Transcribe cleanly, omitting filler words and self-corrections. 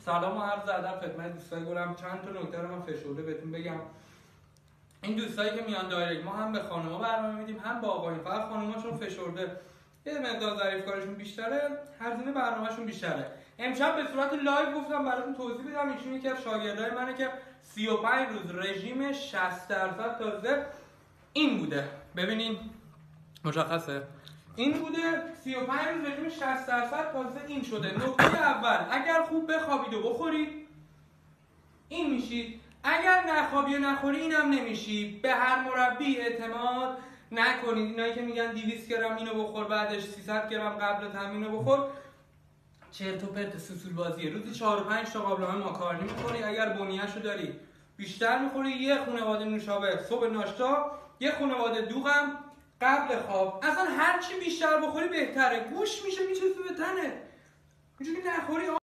سلام و عرض ادب خدمت دوستای گلم. چند تا نکته رو من فشرده بهتون بگم. این دوستایی که میان دایرکت، ما هم به خانم‌ها برنامه میدیم هم با آقایون. فقط خانم‌ها چون فشرده یه مقدار ظریف کارشون بیشتره، هزینه برنامه‌شون بیشتره. امشب به صورت لایو گفتم براتون توضیح بدم. ایشون یکی از شاگردای منه که 35 روز رژیم 60% تازه این بوده. ببینین مشخصه این بوده 35 روز رژیم 60% تازه این شده. نکته اول، اگر خوب بخوابید و بخورید این میشید، اگر نخوابی و نخوری اینم نمیشی. به هر مربی اعتماد نکنید. اینایی که میگن 200 گرم اینو بخور بعدش 300 گرم قبل تمرین رو بخور، چرت و پرت سوسول بازیه. روزی 4 و 5 تا قابلمه ماکارونی میخوری، اگر بنیه‌شو داری بیشتر میخوری. یه خانواده نوشابه صبح ناشتا، یه خانواده دوغم قبل خواب. اصلا هر چی بیشتر بخوری بهتره، گوش میشه میچسبه به تنت. اینجوری نخوری